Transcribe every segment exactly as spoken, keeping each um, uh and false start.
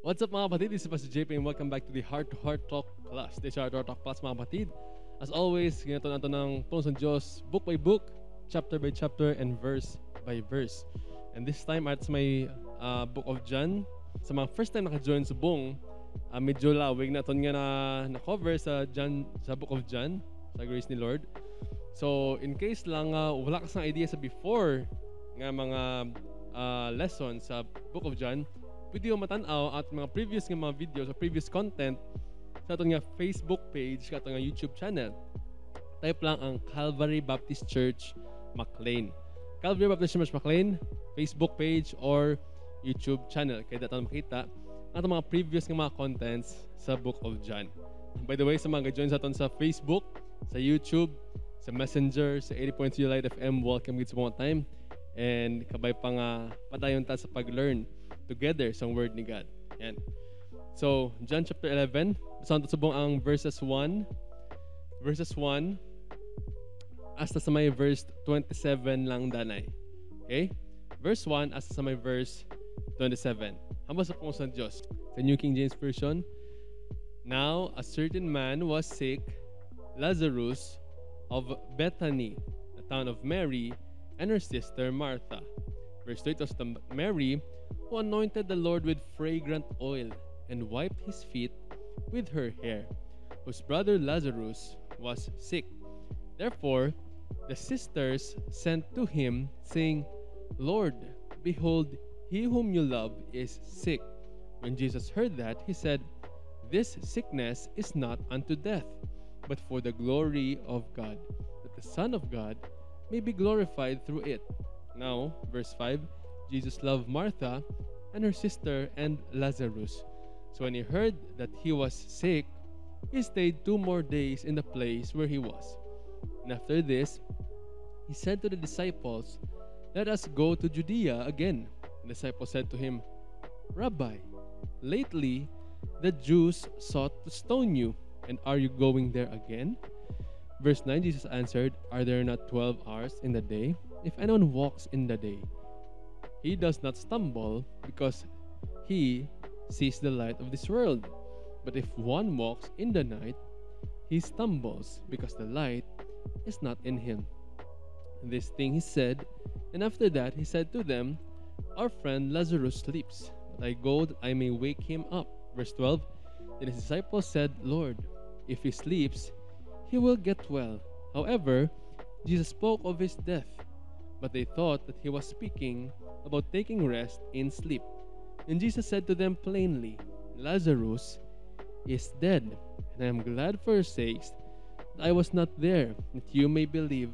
What's up mga kapatid? This is Pastor J P and welcome back to the Heart to Heart Talk Plus. This is Heart to Heart Talk Plus mga kapatid. As always, ginito natin ng Pulong ng Diyos, book by book, chapter by chapter, and verse by verse. And this time, at sa may uh, book of John, sa mga first time naka-join sa buong, uh, medyo lawig na ito nga na, na-cover sa, John, sa book of John, sa grace ni Lord. So, in case lang uh, wala ka sa idea sa before nga mga uh, lessons sa book of John, pwede yung matanaw at mga previous nga mga videos o previous content sa itong nga Facebook page at nga YouTube channel. Type lang ang Calvary Baptist Church McLean. Calvary Baptist Church McLean, Facebook page or YouTube channel. Kaya dito makita ang mga previous nga mga contents sa Book of John. By the way, sa mga join sa aton sa Facebook, sa YouTube, sa Messenger, sa eighty point three Light F M, welcome gid sa mga time. And kabay pa nga padayon ta sa pag-learn together sa word ni God. Yan. So, John chapter eleven, basahan to subong ang verses one, verses one hasta sa may verse twenty-seven lang danay. Okay? Verse one hasta sa may verse twenty-seven. Hamba sa pong sa Diyos. Sa New King James Version, now a certain man was sick, Lazarus of Bethany, the town of Mary, and her sister Martha. Verse two, it was the Mary who anointed the Lord with fragrant oil and wiped his feet with her hair, whose brother Lazarus was sick. Therefore, the sisters sent to him, saying, Lord, behold, he whom you love is sick. When Jesus heard that, he said, This sickness is not unto death, but for the glory of God, that the Son of God may be glorified through it. Now, verse five, Jesus loved Martha and her sister and Lazarus. So when he heard that he was sick, he stayed two more days in the place where he was. And after this, he said to the disciples, Let us go to Judea again. The disciples said to him, Rabbi, lately the Jews sought to stone you, and are you going there again? Verse nine, Jesus answered, Are there not twelve hours in the day? If anyone walks in the day, he does not stumble because he sees the light of this world. But if one walks in the night, he stumbles because the light is not in him. This thing he said, and after that he said to them, Our friend Lazarus sleeps, but I go that I may wake him up. Verse twelve, Then his disciples said, Lord, if he sleeps, he will get well. However, Jesus spoke of his death, but they thought that he was speaking about taking rest in sleep. And Jesus said to them plainly, Lazarus is dead, and I am glad for your sakes that I was not there, that you may believe.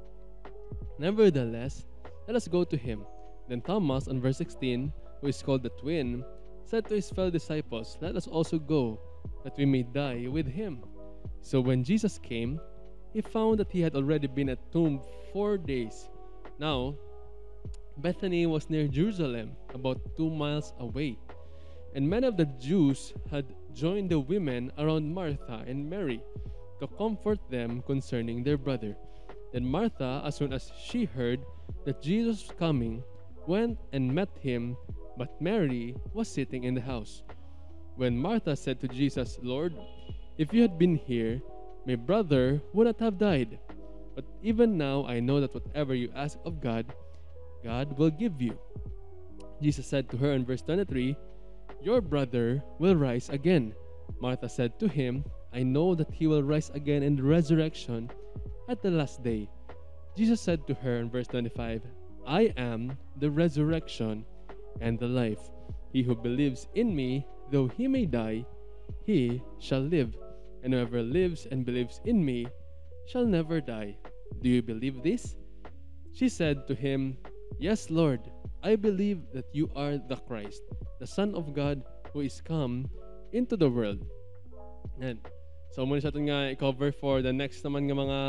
Nevertheless, let us go to him. Then Thomas, on verse sixteen, who is called the twin, said to his fellow disciples, Let us also go, that we may die with him. So when Jesus came, he found that he had already been at the tomb four days. Now, Bethany was near Jerusalem, about two miles away, and many of the Jews had joined the women around Martha and Mary to comfort them concerning their brother. Then Martha, as soon as she heard that Jesus was coming, went and met him, but Mary was sitting in the house. When Martha said to Jesus, Lord, if you had been here, my brother would not have died. But even now I know that whatever you ask of God, God will give you. Jesus said to her in verse twenty-three, Your brother will rise again. Martha said to him, I know that he will rise again in the resurrection at the last day. Jesus said to her in verse twenty-five, I am the resurrection and the life. He who believes in me, though he may die, he shall live. And whoever lives and believes in me shall never die. Do you believe this? She said to him, Yes, Lord, I believe that you are the Christ, the Son of God who is come into the world. And so muna sa atin nga i-cover for the next naman nga mga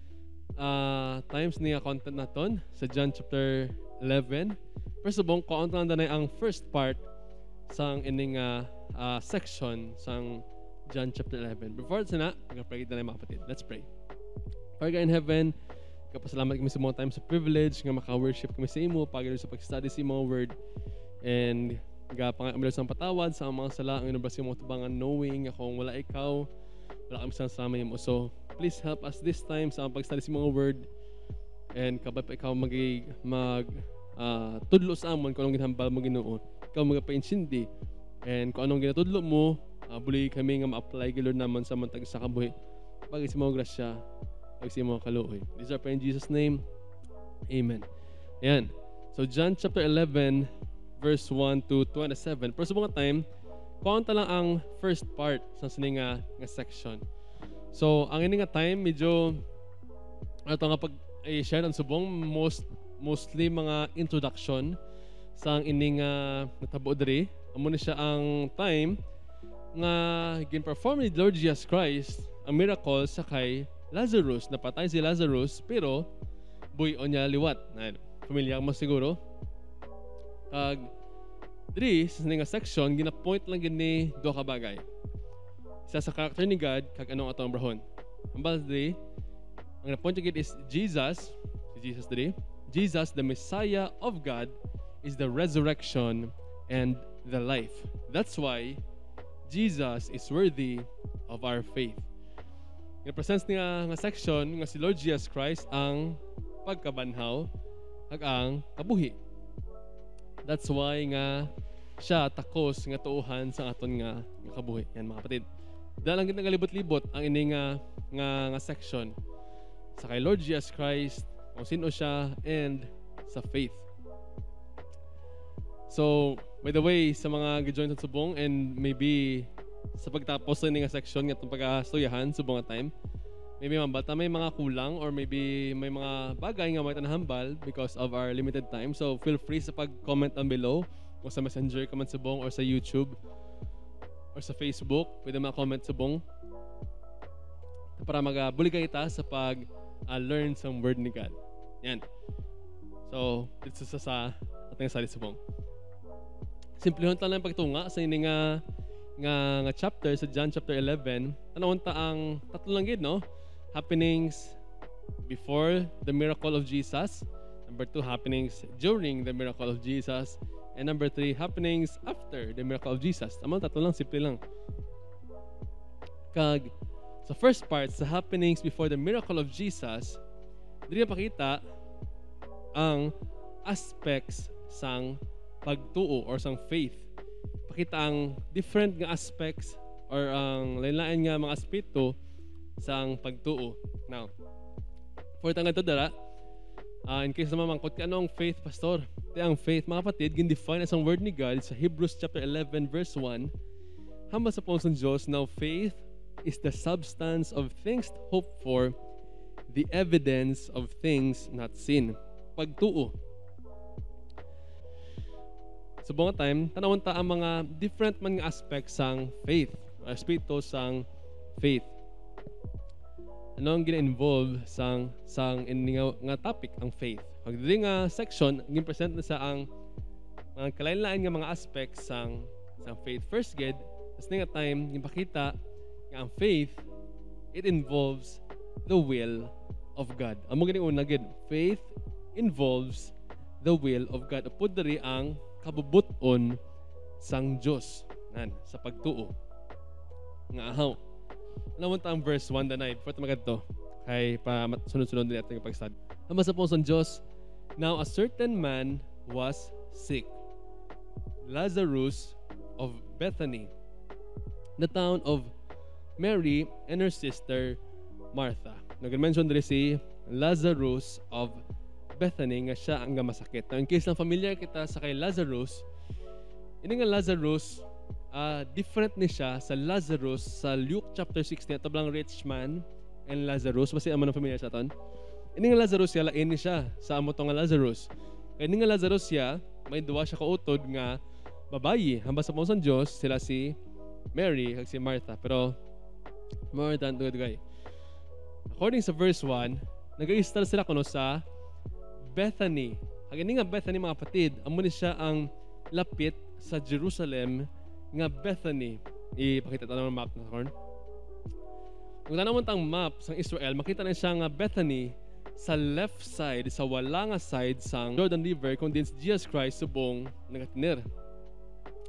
uh, times niya content naton sa John chapter eleven. First of all, kaunta lang na ang first part sang ining uh, uh, section sang John chapter eleven. Before sa na, mag-pray na mga kapatid. Let's pray. Father God in heaven, kapasalamat kami sa mga time sa privilege nga maka-worship kami sa imo, pagano sa pag-study sa imong word. And Nga pangamilor sa patawad sa mga sala ang inubras mo tubangan knowing akong wala ikaw, wala kami sa sama mo. So please help us this time sa pag-study sa mga word and kabay pa ikaw mag mag uh, tudlo sa amon kung anong ginhambal mo Ginoo. Ikaw magapainsyindi and kung anong ginatudlo mo, uh, buli kami nga ma-apply gilor naman sa mantag sa kabuhi. Bagay sa mga grasya, bagay sa mga kaluoy. These are in Jesus' name. Amen. Ayan. So John chapter eleven verse one to twenty-seven. Pero sa mga time, kaunta lang ang first part sa sini nga, nga section. So ang ini nga time medyo ato nga pag i-share ang subong most mostly mga introduction sa ang ini nga natabo diri. Amo ni siya ang time nga gin-perform ni Lord Jesus Christ ang miracle sa kay Lazarus. Napatay si Lazarus pero buyon niya liwat. Familiar mo siguro. Kag diri sa nga section gina-point lang gini do ka bagay. Isa sa character ni God kag anong atong brahon. Ang bala diri ang na-point gid is Jesus, si Jesus diri. Jesus, the Messiah of God, is the resurrection and the life. That's why Jesus is worthy of our faith. Yung presence nga nga section nga si Lord Jesus Christ ang pagkabanhaw ag ang kabuhi. That's why nga siya takos nga tuuhan sa aton nga, nga kabuhi. Yan mga kapatid. Dahil lang nagalibot-libot ang ini nga, nga, nga section sa kay Lord Jesus Christ, kung sino siya, and sa faith. So, by the way, sa mga gi-join sa subong and maybe sa pagtapos sa ini nga section nga itong pag-astuyahan subong nga time, maybe mambata may mga kulang or maybe may mga bagay nga may tanahambal because of our limited time. So feel free sa pag-comment down below o sa Messenger, comment subong, or sa YouTube or sa Facebook. Pwede mga-comment subong para mag-buligay kita sa pag-learn uh, some word ni God. Yan. So, dito sa sa ating sali subong. Simplihon lang pagtunga sa ini nga nga nga chapter sa John chapter eleven. Tanawon ta ang tatlo lang gid no? Happenings before the miracle of Jesus. Number two, happenings during the miracle of Jesus. And number three, happenings after the miracle of Jesus. Tama, tatlo lang, simple lang. Kag, sa first part, sa happenings before the miracle of Jesus, dili pakita ang aspects sang pagtuo or sang faith. Pakita ang different nga aspects or ang lain-lain nga mga aspeto sang pagtuo. Now, for tanga to dara, uh, in case na mamangkot ka, ano ang faith, pastor? Ito ang faith, mga kapatid, gin-define as ang word ni God sa Hebrews chapter eleven verse one. Hamba sa pong Diyos, now faith is the substance of things hoped for, the evidence of things not seen. Pagtuo. Sa buong time, tanawon ta ang mga different man nga aspects sang faith, aspeto sang faith. Ano ang gina-involve sang sang ini nga, nga topic ang faith. Pag dili nga section gin-present na sa ang mga kalain-lain nga mga aspects sang sang faith. First gid, as nga time gipakita nga ang faith, it involves the will of God. Amo gini una gid, faith involves the will of God. Upod diri ang kabubuton sang Dios nan sa pagtuo. Nga ahaw. Naman ta ang verse one the night. For magadto kay pa sunod-sunod din ating pag-study. Ama sa pong Diyos, now a certain man was sick, Lazarus of Bethany, the town of Mary and her sister Martha. Nag-mention diri si Lazarus of Bethany nga siya ang masakit. Now, in case lang familiar kita sa kay Lazarus, ini nga Lazarus, uh, different ni siya sa Lazarus sa Luke chapter sixteen. Ito lang rich man and Lazarus. Basta naman ang familiar sa aton. Ini nga Lazarus siya, lain ni siya sa amo to nga Lazarus. Kaya ini nga Lazarus siya, may duwa siya kautod nga babayi. Hamba sa pong Diyos, sila si Mary kag si Martha. Pero, more than to guy. According sa verse one, nag-i-start sila kuno sa Bethany. Ang ini nga Bethany mga kapatid, amo ni siya ang lapit sa Jerusalem nga Bethany. Ipakita tayo ng map na korn. Kung tanawon tang map sa Israel, makita na siya nga Bethany sa left side, sa wala nga side sang Jordan River kung din si Jesus Christ subong nagatinir.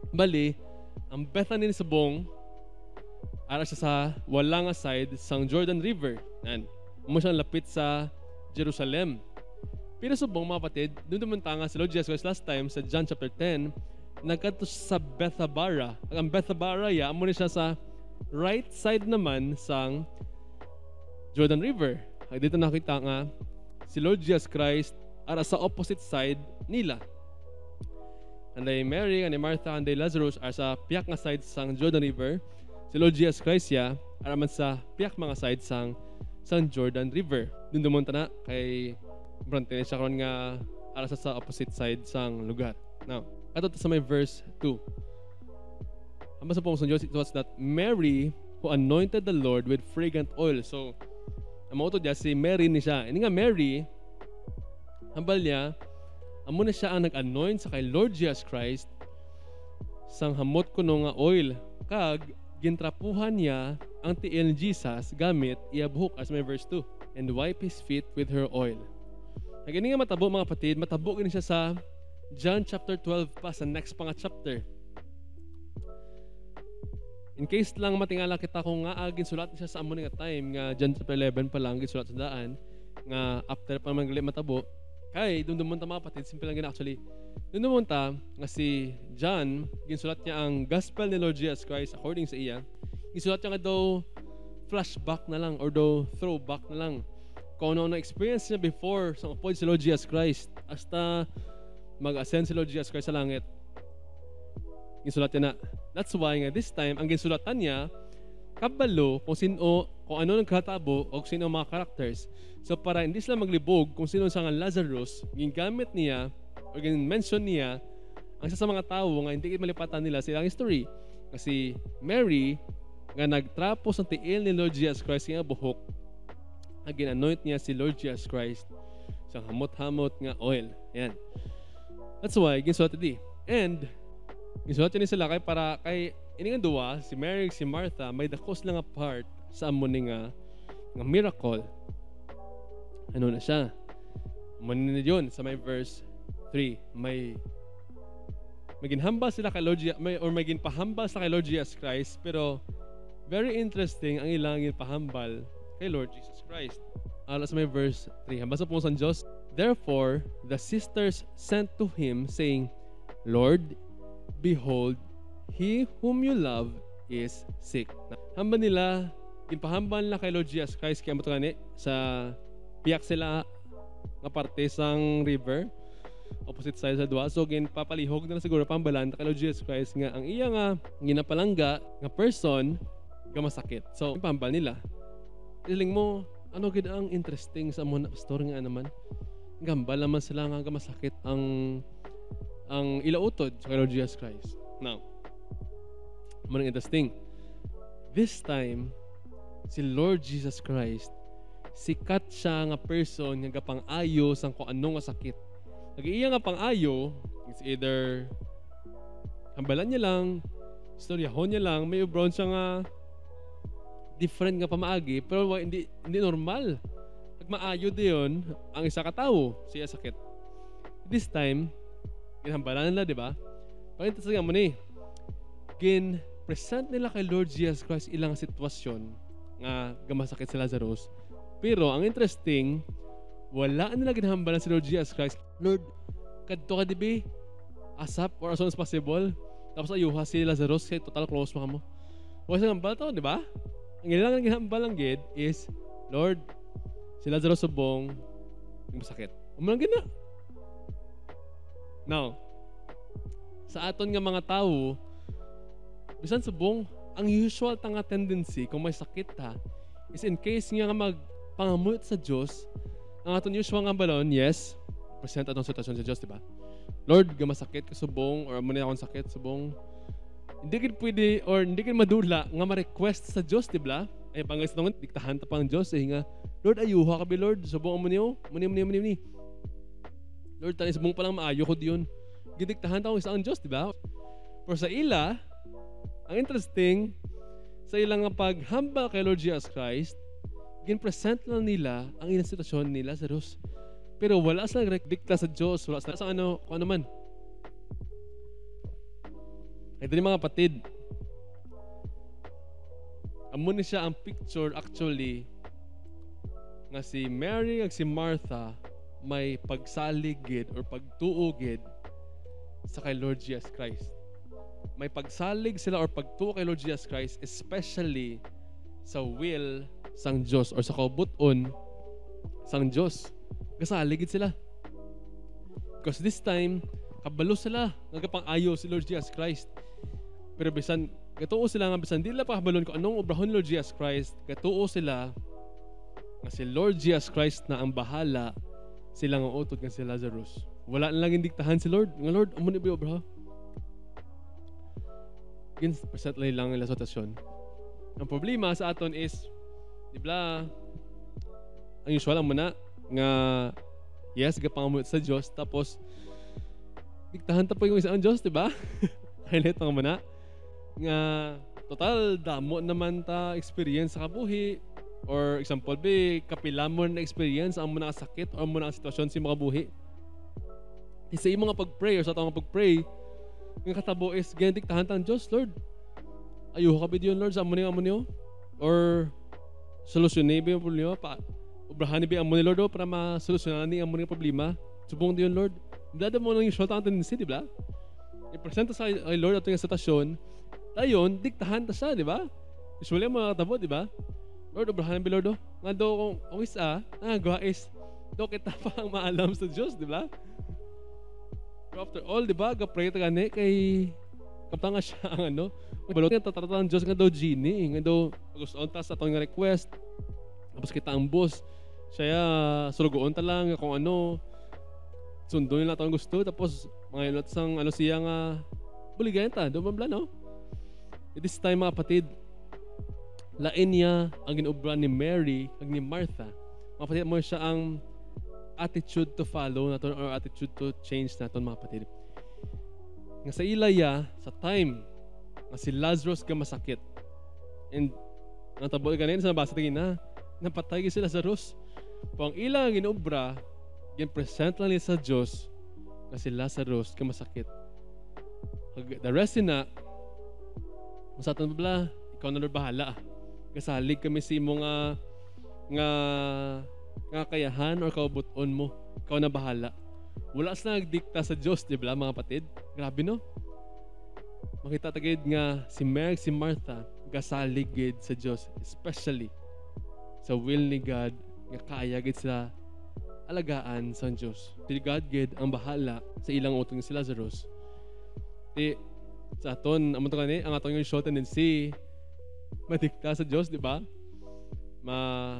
Bali, ang Bethany ni subong ara siya sa wala nga side sang Jordan River. Yan. Mo siyang lapit sa Jerusalem. Pero subong mga kapatid, doon naman tanga si Lord Jesus Christ last time sa John chapter ten, nagkadto sa Bethabara. Ang Bethabara ya, amo ni siya sa right side naman sang Jordan River. Ay dito nakita nga si Lord Jesus Christ ara sa opposite side nila. Anday Mary, anday Martha, anday Lazarus are sa piyak nga side sang Jordan River. Si Lord Jesus Christ ya ara man sa piyak mga side sang sang Jordan River. Doon dumunta na kay brante siya karon nga ara sa, sa opposite side sang lugar. Now, ato sa may verse two. Ang basa po sa Diyos, it was that Mary who anointed the Lord with fragrant oil. So, ang mga ito si Mary ni siya. Ini nga Mary, hambal niya, amo na siya ang nag-anoint sa kay Lord Jesus Christ sang hamot kuno nga oil. Kag, gintrapuhan niya ang tiil ni Jesus gamit iya buhok as may verse two. And wipe his feet with her oil. Nagini nga matabo mga kapatid, matabo gini siya sa John chapter twelve pa, sa next pa nga chapter. In case lang matingala kita kung nga agin sulat siya sa amo nga time nga John chapter eleven pa lang gisulat sa daan nga after pa man gali matabo kay doon dumunta mga kapatid, simple lang gina actually. Doon dumunta nga si John ginsulat niya ang gospel ni Lord Jesus Christ according sa iya. Gisulat niya nga daw flashback na lang or daw throwback na lang kung ano na experience niya before sa upod si Lord Jesus Christ hasta mag-ascend si Lord Jesus Christ sa langit. Ginsulat niya na. That's why nga this time, ang ginsulatan niya, kabalo kung sino, kung ano nagkatabo o kung sino ang mga characters. So para hindi sila maglibog kung sino sa nga Lazarus, gingamit niya o gin-mention niya ang isa sa mga tao nga hindi malipatan nila silang history. Kasi Mary, nga nagtrapos ang tiil ni Lord Jesus Christ nga buhok, ang gin-anoint niya si Lord Jesus Christ sa hamot-hamot nga oil. Yan. That's why, ginsulat di. And, ginsulat niya sila kay para kay ini nga duwa si Mary si Martha may dakos lang nga part sa amo ni nga nga miracle. Ano na siya? Amo ni yun sa may verse three. May may ginhamba sila kay Lord may or may ginpahambal sa kay Lord Jesus Christ, pero very interesting ang ilang ginpahambal kay Lord Jesus Christ. Ala sa may verse three. Basa po sa Diyos. Therefore the sisters sent to him saying, Lord, behold, he whom you love is sick. Hamba nila, ginpahambal na kay Lord Jesus Christ kaya mo gani sa piyak sila nga parte sang river, opposite side sa duwa. So ginpapalihog na, na siguro pambalan kay Lord Jesus Christ nga ang iya nga ginapalangga nga person nga masakit. So pambal nila. Iling mo, ano gid ang interesting sa mo na story nga naman? Gambal naman sila nga masakit ang ang ilautod sa Lord Jesus Christ. Now, manang interesting. This time, si Lord Jesus Christ, sikat siya nga person nga gapang-ayo sang kung ano nga sakit. Nag-iya nga pang-ayo, it's either hambalan niya lang, istoryahon niya lang, may ubron siya nga different nga pamaagi, pero hindi hindi normal. Pag maayo diyon ang isa ka tawo, siya sakit. This time, ginhambalan nila, di ba? Pakita sa mo ni, gin-present nila kay Lord Jesus Christ ilang sitwasyon nga gamasakit si Lazarus. Pero ang interesting, wala nila ginhambalan si Lord Jesus Christ. Lord, kadto ka dibi, asap or as soon as possible. Tapos ayuha si Lazarus, kaya total close pa mo. Huwag sa hambal to, di ba? Ang ilang ginhambalan gid is, Lord, si Lazarus subong, masakit. Umalang gid na. Now, sa aton nga mga tao, bisan subong, ang usual tanga tendency kung may sakit ta, is in case nga magpangamut sa Diyos, ang aton usual nga balon, yes, present atong sitwasyon sa Diyos, diba? Lord, gamasakit ka subong, or muna akong sakit subong, hindi kin pwede, or hindi kin madula, nga ma-request sa Diyos, diba? Ay, panggas naman, diktahan ta pang Diyos, eh nga, Lord, ayuha ka ba, Lord? Subong mo niyo, muni, muni, muni, muni. Lord, tanis mong palang maayo ko diyon. Gidiktahan taong isang Diyos, di ba? Pero sa ila, ang interesting, sa ilang paghamba kay Lord Jesus Christ, gin-present lang nila ang ilang sitwasyon ni Lazarus. Pero wala silang dikta sa Diyos, wala sa ano, kung ano man. Ito ni mga kapatid, amo ni siya ang picture actually nga si Mary ag si Martha may pagsaligid or pagtuugid sa kay Lord Jesus Christ. May pagsalig sila or pagtuo kay Lord Jesus Christ, especially sa will sang Diyos or sa kaubuton sang Diyos. Kasaligid sila. Because this time, kabalo sila nagapang-ayo si Lord Jesus Christ. Pero bisan gatuo sila nga bisan dila pa kabalon ko anong obrahon ni Lord Jesus Christ, gatuo sila nga si Lord Jesus Christ na ang bahala sila nga utod nga si Lazarus. Wala na lang indiktahan si Lord. Nga Lord, amo ni ba obra? Gin percent lang nila sa tasyon. Ang problema sa aton is di ba ang usual ang muna nga yes, gapangamot sa Diyos tapos diktahan ta po yung isang Diyos, di ba? Kailit ang muna nga total damo naman ta experience sa kabuhi or example be kapilamon na experience ang muna sakit o muna sitwasyon si mga buhi. Isa yung mga pag-pray or sa tawang pag-pray ng katabo is ginadiktahan tang Diyos, Lord. Ayuho ka ba diyon, Lord, sa amon yung amon niyo? Or solusyonin ba yung problema? Pa, obrahan ba ang amon ni Lord o para masolusyonan ni amon yung problema? Subong diyon, Lord. Dada mo nang yung short ang tendency, di ba? I-presenta sa kay Lord ato yung sitasyon. Dayon, diktahan ta siya, di ba? Usually ang mga katabo, di ba? Lord, obrahan ba Lord o? Nga do kung awis ah, ah, guwais. Do kita pa ang maalam sa Diyos, di ba? Pero after all, di ba, ga-pray ta gani kay kapta nga siya ang ano, balot nga tatarata ng Diyos nga daw genie, nga daw pag-uson ta sa atong nga request. Tapos kita ang boss, siya sulugoon ta lang kung ano, sundo nila atong gusto, tapos mga ilot sang ano siya nga buligayan ta, doon ba no? At this time mga kapatid, lain niya ang ginobra ni Mary ag ni Martha. Mga kapatid, mo siya ang attitude to follow naton or attitude to change naton mga kapatid. Nga sa ilaya, sa time nga si Lazarus ka masakit. And ang tabo ganin sa basa tingin na napatay si Lazarus. Po ang ilang ginobra, gin-present lang niya sa Diyos nga si Lazarus ka masakit. The rest na sa aton bala, ikaw na Lord bahala. Kasalig kami si imo nga nga nga kayahan or kaubuton mo. Ikaw na bahala. Wala sa nagdikta sa Diyos, di ba mga kapatid? Grabe no? Makita tagid nga si Mary, si Martha, gasaligid sa Diyos, especially sa will ni God, nga kaya gid sila alagaan sa Diyos. Till God gid ang bahala sa ilang utong si Lazarus. Di sa aton, amon to kani, ang atong yung show tendency madikta sa Diyos, di ba? Ma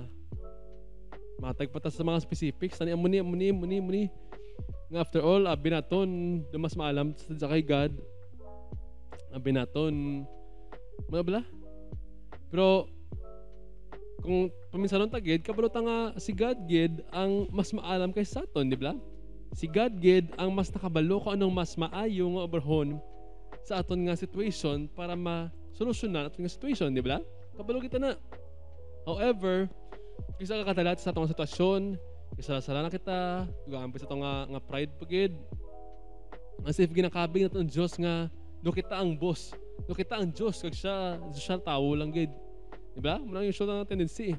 matagpata sa mga specifics. Tani amuni amuni amuni amuni. Nga after all, abi naton dumas maalam sa kay God. Abi naton mga bala. Pero kung paminsanon tagid, kabalo ta nga si God gid ang mas maalam kay sa aton, di ba? Si God gid ang mas nakabalo kung anong mas maayo nga oberhon sa aton nga situation para ma-solusyonan aton nga situation, di ba? Kabalo kita na. However, kisa ka katalat sa atong sitwasyon, kisala-sala na kita, tugaan pa sa itong nga, nga pride pagid. As if ginakabing natin ang Diyos nga, do kita ang boss, do kita ang Diyos, kag siya, siya tao lang gid. Diba? Muna yung show na tendency.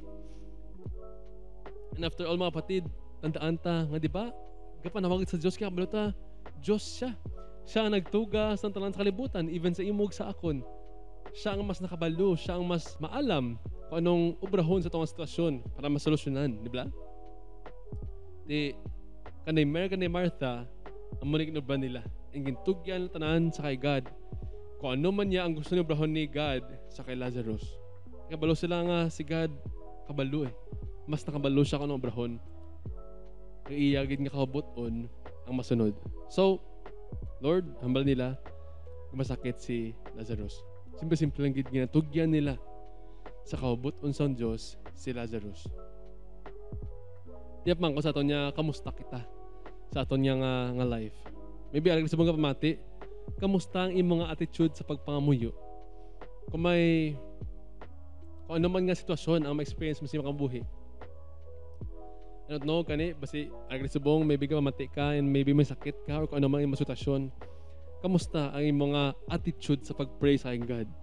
And after all mga patid, tandaan ta, nga diba, kapanawagit sa Diyos, kaya kabalota, Diyos siya. Siya ang nagtuga sa tanan sa kalibutan, even sa imog sa akon. Siya ang mas nakabalo, siya ang mas maalam kung anong obrahon sa itong sitwasyon para masolusyonan, di ba? Di, kanay Mary, kanay Martha, ang munig na ba nila? Ang gintugyan na tanan sa kay God. Kung ano man niya ang gusto niya obrahon ni God sa kay Lazarus. Kabalo sila nga si God, kabalo eh. Mas nakabalo siya kung anong obrahon. Ang iyagid nga kahubuton ang masunod. So, Lord, hambal nila, masakit si Lazarus. Simple-simple lang gid ginatugyan nila sa kahubuton sa Diyos si Lazarus. Tiyap man ko sa aton niya, kamusta kita sa aton niya nga, nga life. Maybe alag sa mga pamati, kamusta ang imong nga attitude sa pagpangamuyo? Kung may kung ano man nga sitwasyon ang ma-experience mo sa imong buhi. I don't know, kani, basi alag sa bong, maybe ka pamati ka and maybe may sakit ka or kung ano man yung sitwasyon. kamusta ang imong mga attitude sa pag-pray sa kay God?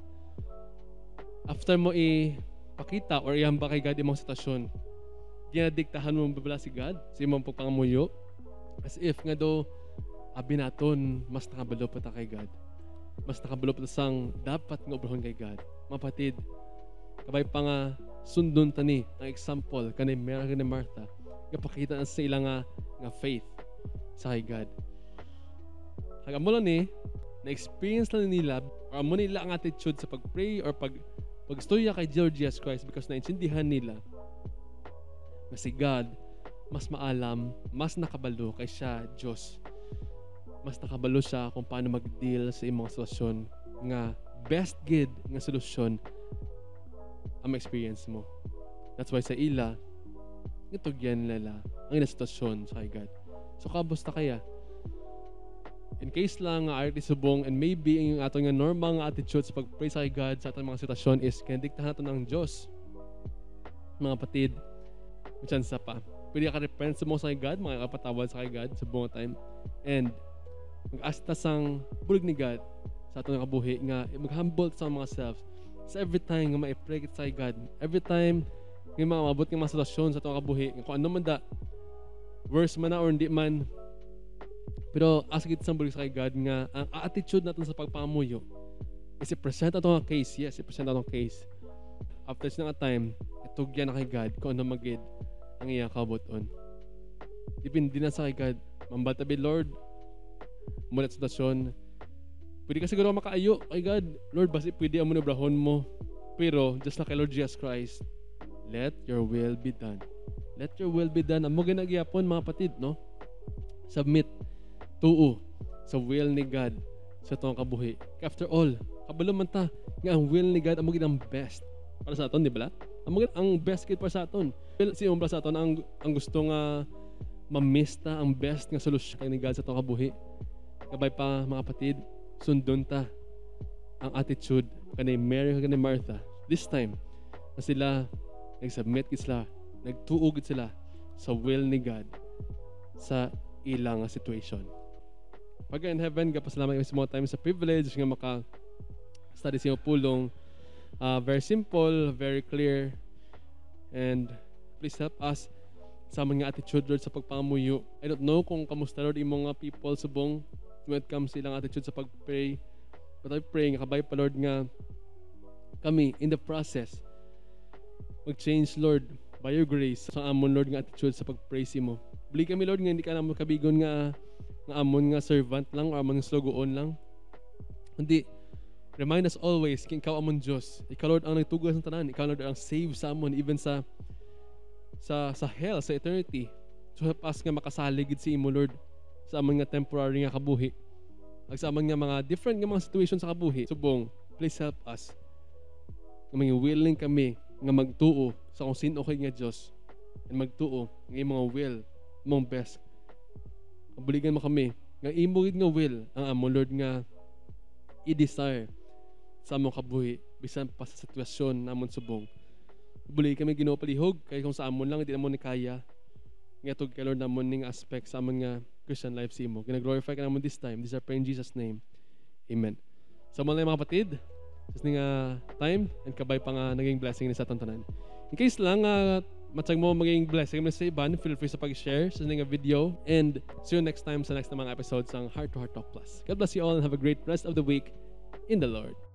After mo ipakita or ihamba kay God imong sitwasyon, ginadiktahan mo ba si God sa imong pagpangamuyo? As if nga do, abi naton, mas nakabalo pa ta kay God. Mas nakabalo pa ta sang dapat nga obrahon kay God. Mapatid, kabay pa nga sundon tani ang example kanay Mary ni Martha, gapakita na sa ilang nga, nga faith sa kay God. Hanggang mo lang ni, na-experience lang nila or mo nila ang attitude sa pag-pray or pag pagstorya kay Lord Jesus Christ because naintindihan nila na si God mas maalam, mas nakabalo kay siya, Diyos. Mas nakabalo siya kung paano mag-deal sa imong sitwasyon nga best gid nga solusyon ang experience mo. That's why sa ila, ito yan nila ang ina sitwasyon sa kay God. So kabusta kaya? In case lang nga arti subong and maybe yung ato nga normal nga attitude sa pag-pray sa kay God sa atong mga sitwasyon is kinadiktahan nato ng Diyos. Mga patid, machan sa pa. Pwede ka repent sa mo sa kay God, mga kapatawad sa kay God sa buong time. And mag-asta sang bulig ni God sa atong kabuhi nga mag-humble sa mga selves. So every time nga ma-pray sa kay God, every time nga maabot nga mga sitwasyon sa atong kabuhi, kung ano man da, worse man na or hindi man, pero asagit sa bulig sa kay God nga ang attitude natin sa pagpangamuyo is i-present ato nga case. Yes, i-present ato nga case. After siya nga time, itugyan na kay God kung ano magid ang iya kabuton. Depende na sa kay God. Mambatabi Lord, mula sa sitwasyon, pwede ka siguro makaayo kay God. Lord, basi pwede ang munabrahon mo. Pero, just like kay Lord Jesus Christ, let your will be done. Let your will be done. Amo ginagyapon mga patid, no? Submit. Tuo sa will ni God sa itong kabuhi. After all, kabalo man ta nga ang will ni God amo gid ang best para sa aton, di ba? Amo gid ang best gid para sa aton. Well, si umbra sa aton ang ang gusto nga ma-miss ta ang best nga solusyon kay ni God sa itong kabuhi. Kabay pa mga kapatid, sundon ta ang attitude kanay Mary ug kanay Martha. This time, na sila nag-submit gid sila, nagtuo gid sila sa will ni God sa ilang situation. Pag in heaven, kapasalamat kami sa mga time sa privilege nga maka-study sa pulong. Uh, very simple, very clear, and please help us sa mga attitude, Lord, sa pagpangamuyo. I don't know kung kamusta, Lord, yung mga people subong when it comes sa ilang attitude sa pag-pray. But I pray nga kabay pa, Lord, nga kami in the process mag-change, Lord, by your grace sa amon, Lord, nga attitude sa pag-pray si mo. Bili kami, Lord, nga hindi ka naman kabigon nga nga amon nga servant lang o amon nga slogoon lang. Hindi. Remind us always, kung ikaw amon Diyos. Ikaw, Lord, ang nagtugas ng tanan. Ikaw, Lord, ang save sa amon even sa sa sa hell, sa eternity. So, pas nga makasaligid si imo, Lord, sa amon nga temporary nga kabuhi. Ag sa amon nga mga different nga mga situation sa kabuhi. Subong, please help us. Nga mga willing kami nga magtuo sa kung sino kay nga Diyos. And magtuo ng mga will, mong best. Kabuligan mo kami nga imo gid nga will ang amo, Lord, nga i-desire sa among kabuhi bisan pa sa sitwasyon namon subong. Buli kami Ginoo palihog kay kung sa amon lang hindi namon ni kaya nga tug kay Lord namon ning aspect sa amon nga Christian life si imo. Gina-glorify ka namon this time. This I pray in Jesus name. Amen. Sa mga mga kapatid, sa nga time and kabay pa nga naging blessing ni sa tanan. In case lang uh, matsag mo maging blessing mo sa iban, feel free sa pag-share sa nga video, and see you next time sa next na mga episodes ng Heart to Heart Talk Plus. God bless you all and have a great rest of the week in the Lord.